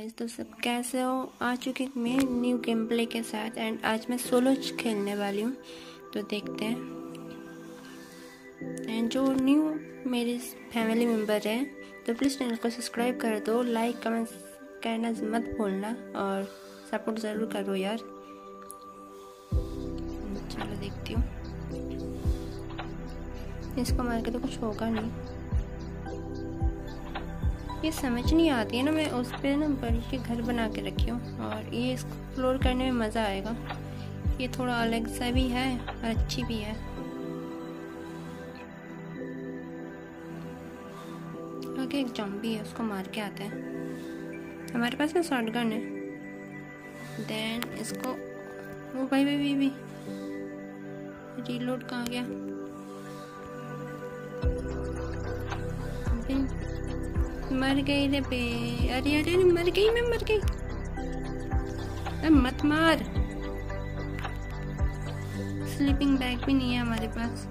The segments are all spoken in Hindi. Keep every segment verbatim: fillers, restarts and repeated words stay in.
गाइस, तो सब कैसे हो? आ चुके मैं न्यू गेम प्ले के साथ एंड आज मैं सोलो खेलने वाली हूँ, तो देखते हैं। एंड जो न्यू मेरे फैमिली मेम्बर है तो प्लीज़ चैनल को सब्सक्राइब कर दो, लाइक कमेंट करना मत भूलना और सपोर्ट ज़रूर करो यार। चलो देखती हूँ, इसको मार के तो कुछ होगा नहीं। ये समझ नहीं आती है ना, मैं उस पर ना बड़ी के घर बना के रखी हूँ और ये एक्सप्लोर करने में मज़ा आएगा। ये थोड़ा अलग सा भी है और अच्छी भी है। आगे एक जॉम्बी है, उसको मार के आते हैं। हमारे पास ना शॉटगन है। देन इसको वो भाई भाई भाई रीलोड कहाँ गया? मर गई रे बे, अरे अरे मर गई, मैं मर गई। अब मत मार। स्लीपिंग बैग भी नहीं है हमारे पास।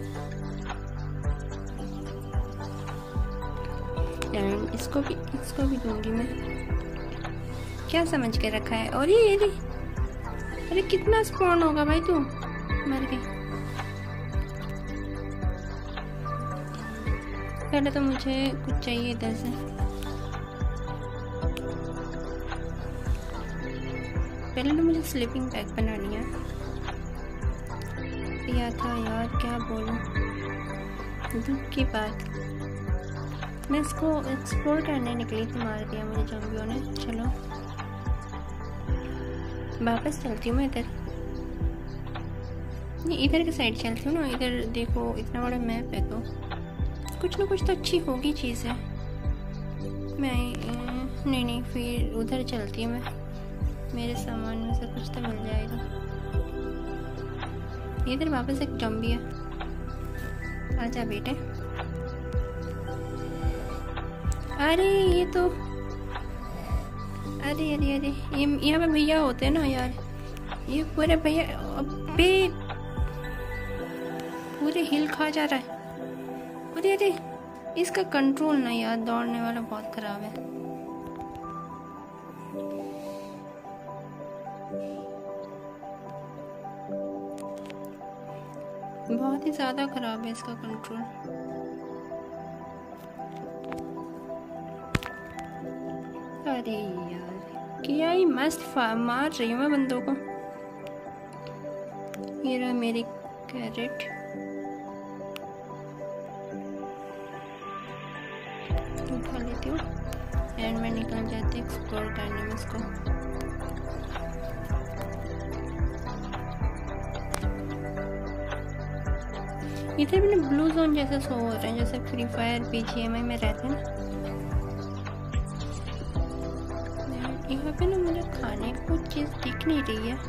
एंड इसको भी इसको भी दूंगी मैं। क्या समझ के रखा है? और ये अरे अरे कितना स्पॉन होगा भाई तू? मर गई। पहले तो मुझे कुछ चाहिए इधर से। पहले तो मुझे स्लीपिंग बैग बनानी है। या था यार, क्या बोलूं, दुख की बात। मैं इसको एक्सप्लोर करने निकली थी, मार दिया मुझे ज़ॉम्बियों ने। चलो वापस चलती हूँ मैं इधर। नहीं, इधर के साइड चलती हूँ ना। इधर देखो, इतना बड़ा मैप है तो कुछ ना कुछ तो अच्छी होगी चीज़ है। मैं नहीं नहीं फिर उधर चलती हूँ मैं। मेरे सामान में से कुछ तो मिल जाएगा। इधर वापस एक जॉम्बी है। आजा बेटे। अरे ये तो अरे अरे अरे ये यहाँ पे भैया होते हैं ना यार। ये पूरे भैया अबे पूरे हिल खा जा रहा है। अरे अरे इसका कंट्रोल ना यार, दौड़ने वाला बहुत खराब है। बहुत ही ज्यादा खराब है इसका कंट्रोल। अरे यार क्या ही मस्त मार रही हूँ मैं बंदों को। ये रहा मेरी कैरेट। उठा लेती हूँ एंड मैं निकल जाती हूँ एक्सप्लोर करने में इसको। इधर भी ना ब्लू जोन जैसे शो हो रहे हैं, जैसे फ्री फायर बीजीएमआई में रहते हैं ना। यहाँ पे ना मुझे खाने की कुछ चीज़ दिख नहीं रही है।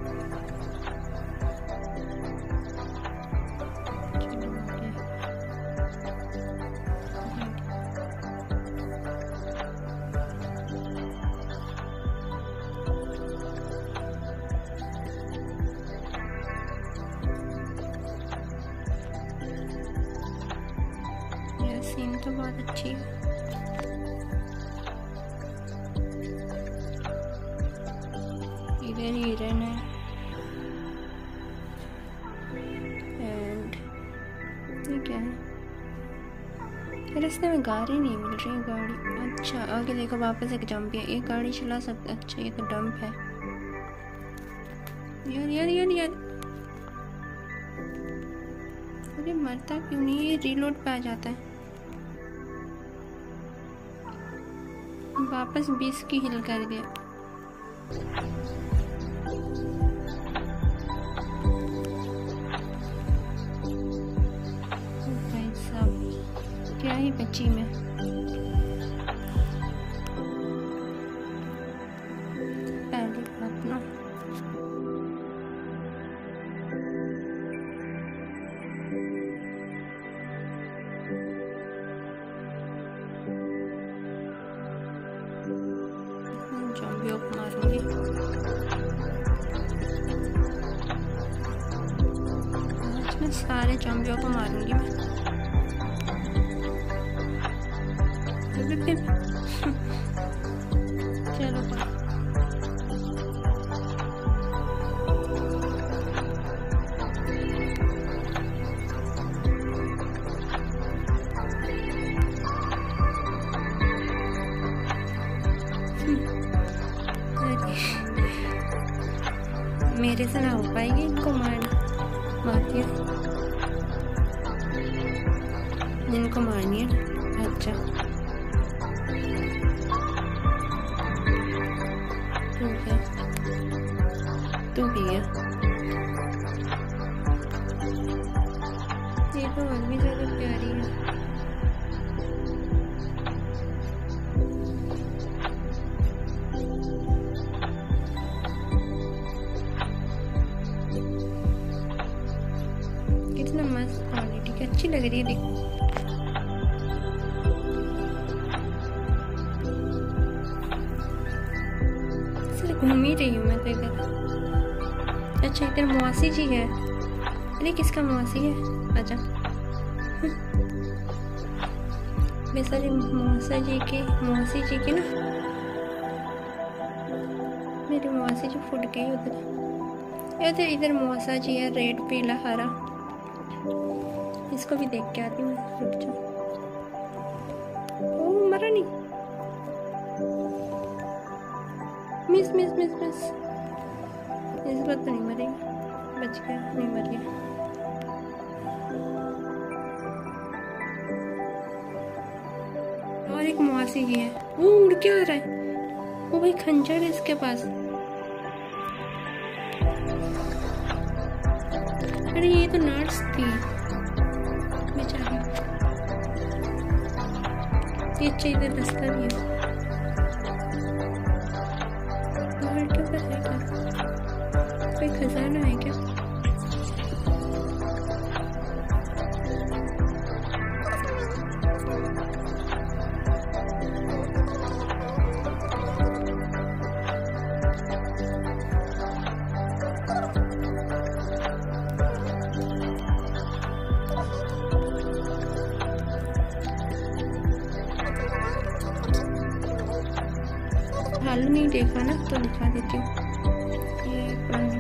सीन तो बहुत अच्छी है। इधर हिरन है एंड ये क्या है? रास्ते में गाड़ी नहीं मिल रही। गाड़ी अच्छा आगे देखो, वापस एक जंप है। एक गाड़ी चला सकते। अच्छा ये तो डंप है यार यार यार यार। अरे मरता क्यों नहीं? ये रीलोड पे आ जाता है। वापस बीस की हिल कर दिया। भाई साहब क्या ही बची मैं। पहले अपना जॉम्बियों को मारूंगी। आज मैं सारे जॉम्बियों को मारूंगी मैं। चलो मेरे से ना हो पाएगी इनको मारना। मार दिया इनको मारनी है। अच्छा तू क्या तू भी है। ये तो और भी ज्यादा प्यारी है। कितना मस्त क्वालिटी की अच्छी लग रही है। देखो सिर्फ घूम ही रही हूँ मैं तो इधर। अच्छा इधर मौसी जी है। अरे किसका मौसी है? आजा बेचारी मौसा जी के मौसी जी की ना मेरी मौसी जी फुट गई उधर। इधर इधर मौसा जी है रेड पीला हरा। इसको भी देख के आती हूँ। रुक जाओ। ओ मरा नहीं। मिस मिस मिस मिस इस बार तो नहीं मरेगी। बच गया नहीं मर गया। और एक मौसी जी है। वो उड़ के आ रहा है। वो भाई खंजर है इसके पास। अरे ये तो नर्स थी बेचारी। ये अच्छा इधर रास्ता भी है। पहाड़ के ऊपर है क्या? कोई खजाना है क्या? भालू नहीं देखा ना तो दिखा देती हूँ। ये पुरानी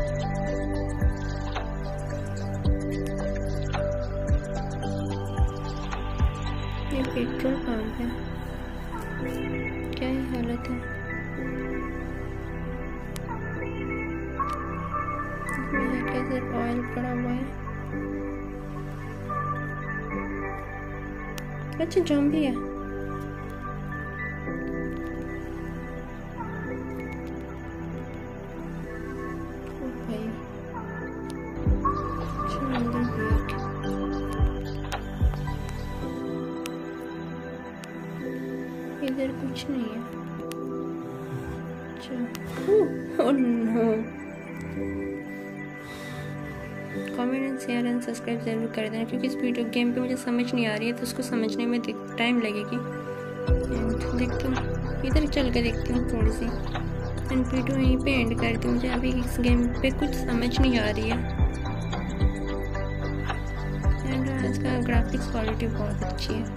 ये पेट्रोल पंप है। क्या ही हालत है। इसमें कैसे ऑयल पड़ा हुआ है। अच्छा जम भी है। इधर कुछ नहीं है। Oh no. Comment and share and subscribe जरूर कर देना क्योंकि इस वीडियो गेम पे मुझे समझ नहीं आ रही है तो उसको समझने में टाइम लगेगी। एंड देखती हूँ इधर चल के देखती हूँ थोड़ी सी। एंड वीडियो यहीं पे एंड करती हूँ। मुझे अभी इस गेम पे कुछ समझ नहीं आ रही है। एंड इसका ग्राफिक्स क्वालिटी बहुत अच्छी है।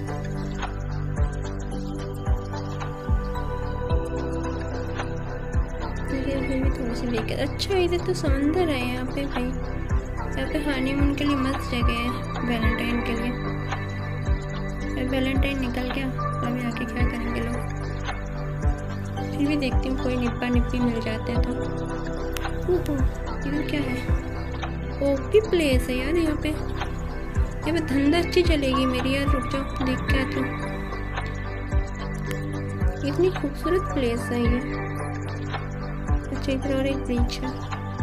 भी थोड़ी सी लेकर। अच्छा इधर तो समंदर है यहाँ पे भाई। यहाँ पे हनीमून के लिए मस्त जगह है। वैलेंटाइन के लिए। वैलेंटाइन निकल गया अभी आके क्या करेंगे लोग। फिर भी देखती हूँ कोई निप्पा निप्पी मिल जाते हैं तो। इधर क्या है? ओपी प्लेस है यार यहाँ पे। यहाँ पे धंधा अच्छी चलेगी मेरी यार। रुक जाओ देख के आती हूँ। इतनी खूबसूरत प्लेस है ये। अच्छा इधर और एक ब्रिज है।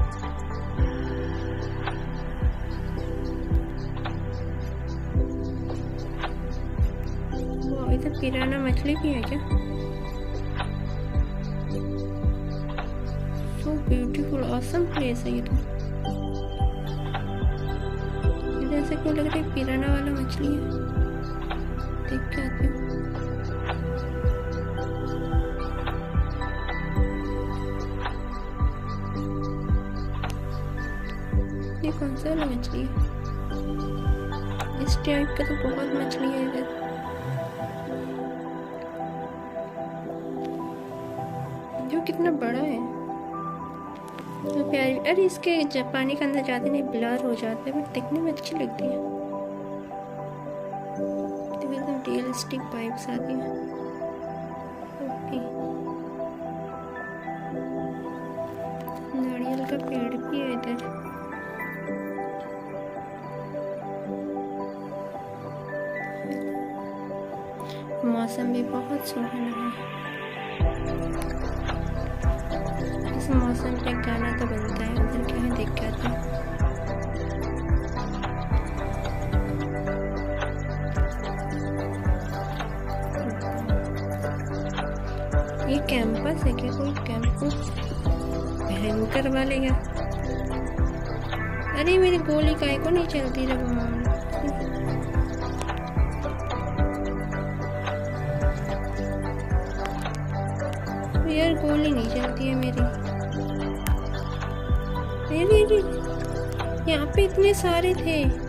वो इधर पिराना मछली भी है क्या? सो ब्यूटीफुल ऑसम प्लेस है ये तो। इधर से क्यों लग रहा है पिराना वाला मछली है। देख के आती हूँ। ये कौन सा वाला मछली है? इस टाइप का तो बहुत मछली है इधर। जो कितना बड़ा है, तो प्यारी। अरे इसके जब पानी के अंदर जाते नहीं ब्लर हो जाते हैं, बट दिखने में अच्छी लगती है। तो एकदम रियलिस्टिक पाइप्स आती हैं। ओके, नारियल का पेड़ भी है इधर। मौसम भी बहुत सुहाना है। इस मौसम पे गाना तो बनता है। उधर क्या है देख के आते हैं। ये कैंपस है क्या? कोई कैंपस भयंकर वाले क्या? अरे मेरी गोली काहे को नहीं चलती रघुमान? यार गोली नहीं चलती है मेरी। मेरी यहाँ पे इतने सारे थे।